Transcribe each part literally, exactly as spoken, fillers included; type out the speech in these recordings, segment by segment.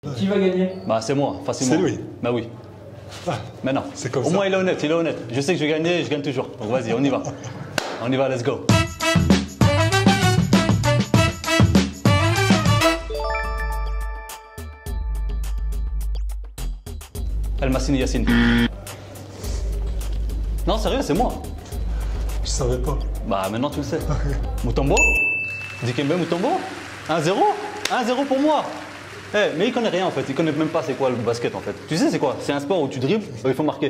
Qui va gagner? Bah c'est moi, facilement. C'est lui. Bah oui. Ah, Mais non. c'est comme Au ça. moins il est honnête, il est honnête. Je sais que je vais gagner, je gagne toujours. Donc vas-y, on y va. On y va, let's go. El Mahsini Yassine. Non, sérieux, c'est moi. Je savais pas. Bah maintenant tu le sais. Mutombo Dikembe Mutombo un zéro un zéro pour moi. Eh, mais il connaît rien en fait, il connaît même pas c'est quoi le basket en fait. Tu sais c'est quoi? C'est un sport où tu dribbles, il faut marquer.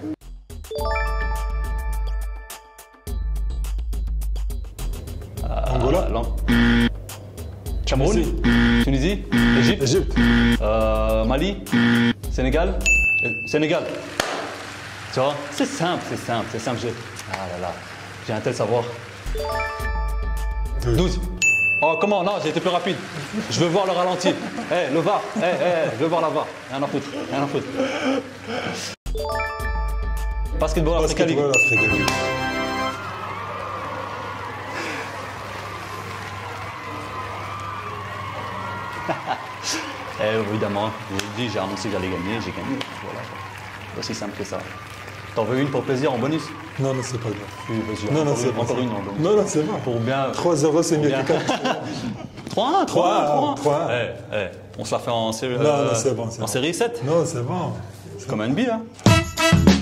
Angola. Euh, Cameroun, Tunisie. Tunisie, Égypte, Égypte. euh, Mali, Sénégal, euh, Sénégal. Tu vois, c'est simple, c'est simple, c'est simple. J'ai... Ah là là, j'ai un tel savoir. douze. Oh comment? Non, j'ai été plus rapide. Je veux voir le ralenti. Eh, hey, le V A R. Eh, hey, hey, je veux voir la V A R. Rien à foutre, rien à foutre. Basketball Africa League. Basketball Africa League. Eh, évidemment, j'ai dit, j'ai annoncé que j'allais gagner, j'ai gagné. Voilà. C'est aussi simple que ça. T'en veux une pour plaisir en bonus? Non, non, c'est pas grave. Oui, vas-y, Non, encore non, une, c'est bon. encore une en bonus. Non, non, c'est bon. Pour bien. trois zéro, c'est mieux bien. que quatre. trois un, trois un, trois un. trois un. Eh, eh, on se la fait en série. Non, non, c'est bon, c'est En bon. série sept? Non, c'est bon. C'est comme un N B A. Hein.